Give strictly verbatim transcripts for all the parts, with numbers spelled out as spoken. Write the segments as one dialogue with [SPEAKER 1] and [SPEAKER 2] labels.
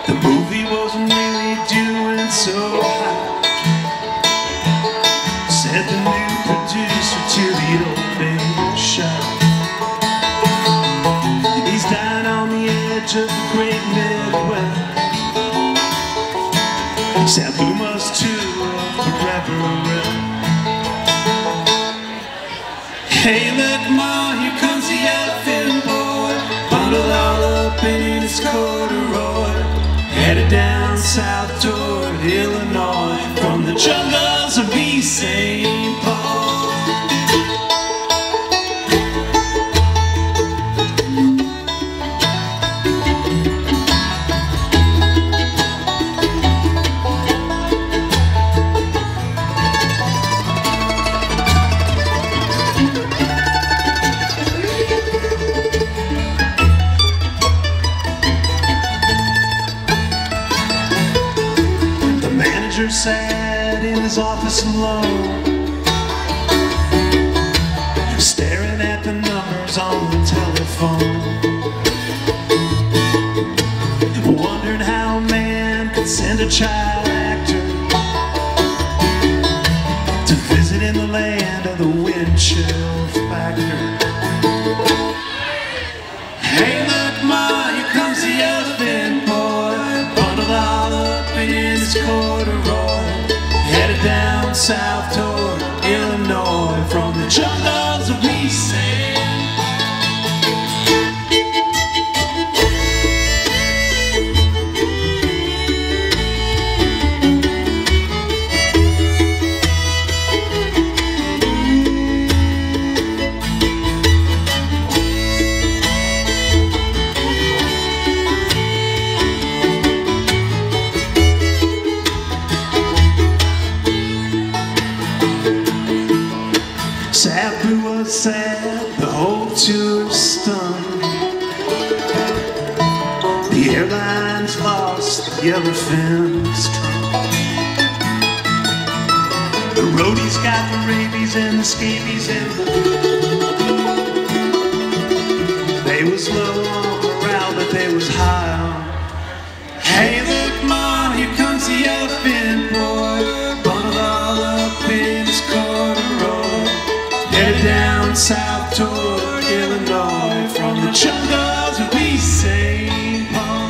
[SPEAKER 1] The movie wasn't really doing so hot, said the new producer to the old big shot. He's dying on the edge of the great Midwest. South Blue must tour forever. Hey, look, Ma, here comes the elephant boy, bundled all up in his corduroy, headed down south toward Illinois, from the jungles of East Saint Paul. Sat in his office alone, staring at the numbers on the telephone, wondering how a man could send a child actor to visit in the land of the wind chill factor. Hey, look, Ma, here comes the elephant boy, bundled all up in his corduroy, headed down south toward Illinois, from the jungles of East Saint Paul. South Blue was sad, the whole tour stunned. The airlines lost the elephant's trunk. The roadies got the rabies and the scabies and the they was low on morale, but they was high on. Hey, look, Ma, here comes the elephant boy, bundled all up in his corduroy, headed down south toward Illinois, from the jungles of East Saint Paul.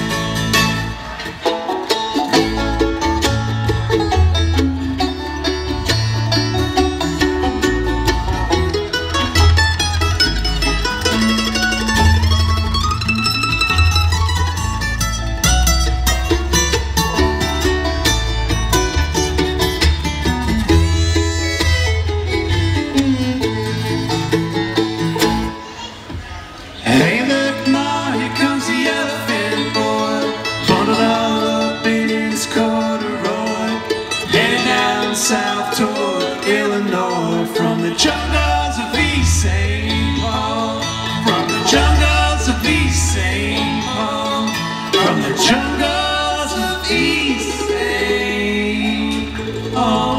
[SPEAKER 1] South toward Illinois, from the jungles of East Saint Paul, from the jungles of East Saint Paul, from the jungles of East Saint Paul.